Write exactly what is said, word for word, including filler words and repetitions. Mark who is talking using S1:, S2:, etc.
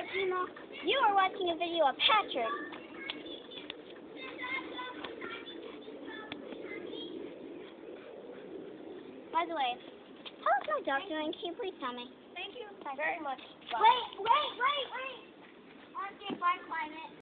S1: Emo, you are watching a video of Patrick. By the way, how is my dog doing? Can you please tell me?
S2: Thank you very much.
S1: Wait, wait, wait, wait! I want to say bye, Climate.